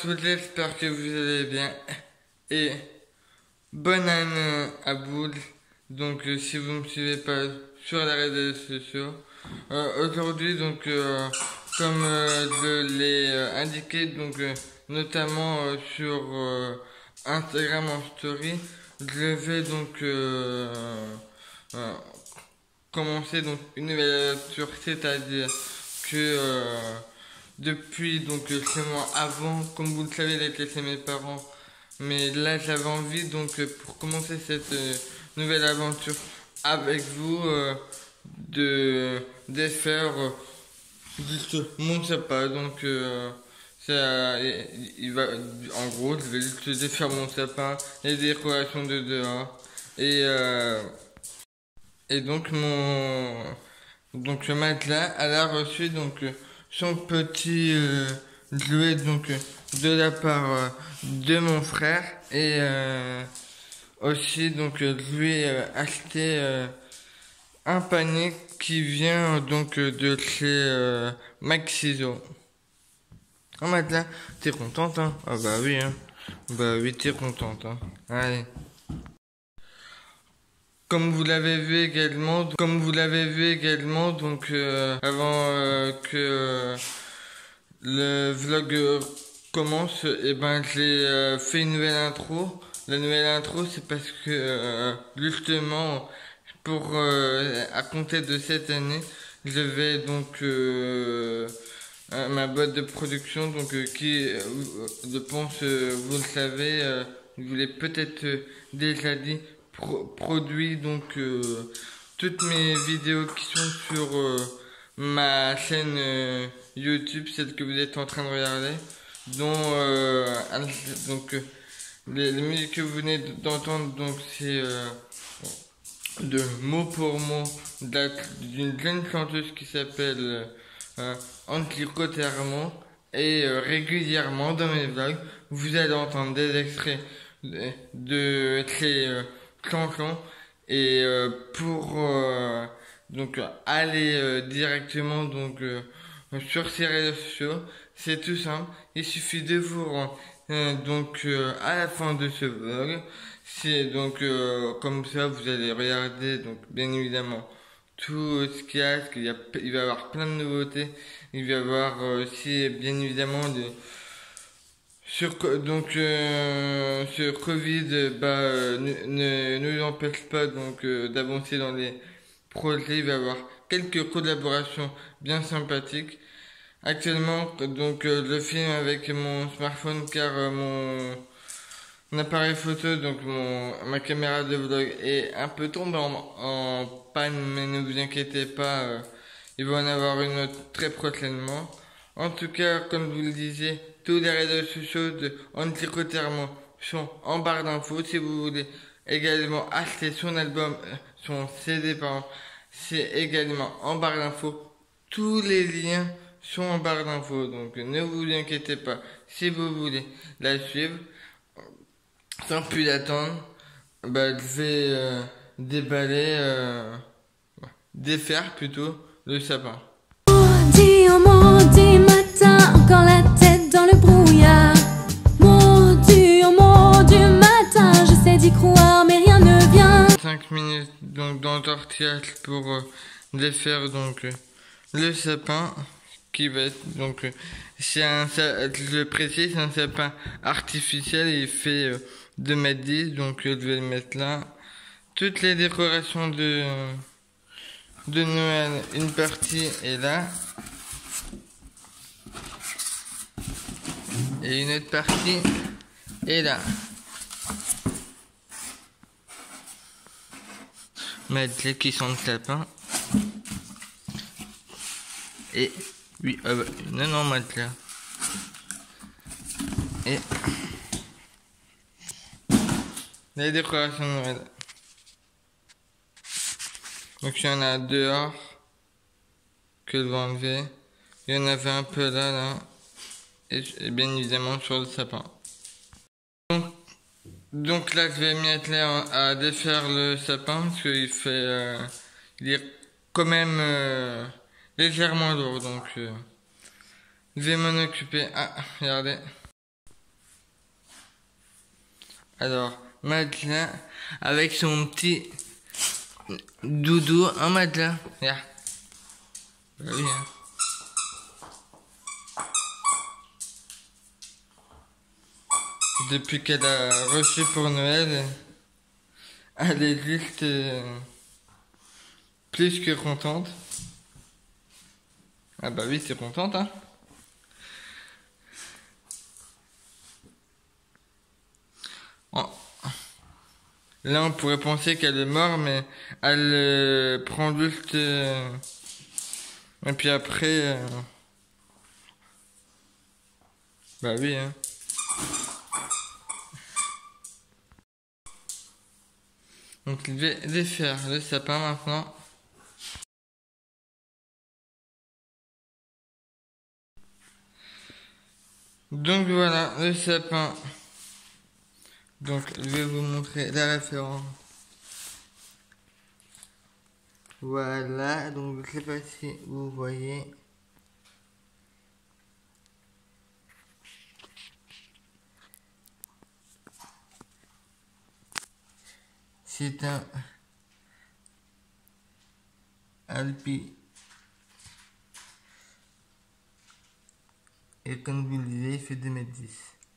tous, j'espère que vous allez bien et bonne année à vous. Donc si vous me suivez pas sur les réseaux sociaux, aujourd'hui comme je l'ai indiqué notamment sur Instagram en story, je vais euh, commencer une nouvelle aventure, c'est-à-dire que depuis chez moi avant, comme vous le savez, il était chez mes parents, mais là j'avais envie pour commencer cette nouvelle aventure avec vous de faire juste mon sapin. Ça, il va, en gros, je vais juste défaire mon sapin, les décorations de dehors et le matelas, elle a reçu son petit jouet de la part de mon frère et aussi je lui ai acheté un panier qui vient de chez Maxiso. Oh matelas, t'es contente hein? Ah bah oui hein. Bah oui t'es contente hein. Allez. Comme vous l'avez vu également, avant que le vlog commence, et ben j'ai fait une nouvelle intro. La nouvelle intro, c'est parce que justement, pour à compter de cette année, je vais ma boîte de production, qui, je pense, vous le savez, je vous l'ai peut-être déjà dit, produit toutes mes vidéos qui sont sur ma chaîne YouTube, celle que vous êtes en train de regarder, dont les musiques que vous venez d'entendre, c'est de mot pour mot d'une jeune chanteuse qui s'appelle Antico Termo, et régulièrement dans mes vlogs vous allez entendre des extraits de ces chansons et pour aller directement sur ces réseaux sociaux, c'est tout simple, il suffit de vous rendre à la fin de ce vlog. C'est comme ça vous allez regarder bien évidemment tout ce qu'il y a, il va y avoir plein de nouveautés, il va y avoir aussi bien évidemment sur Covid, ne nous empêche pas d'avancer dans les projets. Il va y avoir quelques collaborations bien sympathiques. Actuellement, je filme avec mon smartphone car mon appareil photo, ma caméra de vlog est un peu tombée en panne, mais ne vous inquiétez pas, il va en avoir une autre très prochainement. En tout cas, comme je vous le disais, tous les réseaux sociaux de Antico Termo sont en barre d'infos. Si vous voulez également acheter son album, son CD, pardon, c'est également en barre d'infos. Tous les liens sont en barre d'infos, donc ne vous inquiétez pas. Si vous voulez la suivre, sans plus attendre, je vais défaire plutôt le sapin. Maudit matin, encore la tête dans le brouillard. Maudit matin, j'essaie d'y croire mais rien ne vient. 5 minutes d'entortillage pour défaire le sapin qui va être je précise, c'est un sapin artificiel, il fait 2,10 m, je vais le mettre là. Toutes les décorations de Noël, une partie est là et une autre partie est là. Mettre les cuissons de sapin et oui, non, mettre là et les décorations de Noël. Donc il y en a dehors que je vais enlever. Il y en avait un peu là et bien évidemment sur le sapin. Donc là je vais m'y atteler à défaire le sapin parce qu'il fait il est quand même légèrement lourd, je vais m'en occuper. Ah regardez, Alors, matelas avec son petit doudou en matelas. Regarde. Bah oui, hein. Depuis qu'elle a reçu pour Noël, elle est juste plus que contente. Ah bah oui, c'est contente, hein. Oh. Là, on pourrait penser qu'elle est morte, mais elle prend juste... Et puis après... Bah oui, hein. Donc je vais défaire le sapin maintenant. Donc voilà, le sapin. Donc je vais vous montrer la référence. Voilà, donc je sais pas si vous voyez. C'est un Alpi. Et comme vous le disiez, il fait 2,10 m.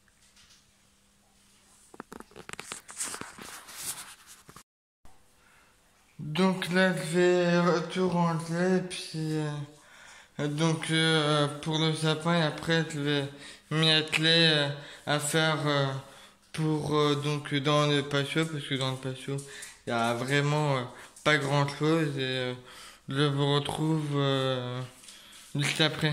Donc là, je vais tout ranger, puis donc pour le sapin, et après je vais m'y atteler à faire pour donc dans le patio, parce que dans le patio, il y a vraiment pas grand chose, et je vous retrouve juste après.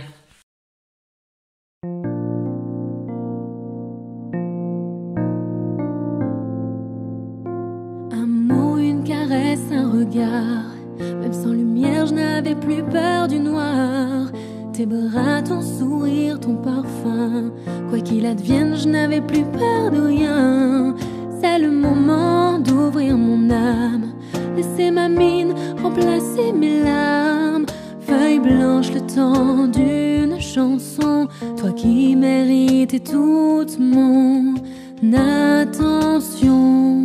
Un mot, une caresse, un regard. Même sans lumière, je n'avais plus peur du noir. Tes bras, ton sourire, ton parfum. Quoi qu'il advienne, je n'avais plus peur de rien. C'est le moment d'ouvrir mon âme. Laisser ma mine remplacer mes larmes. Feuille blanche, le temps d'une chanson. Toi qui méritais toute mon attention.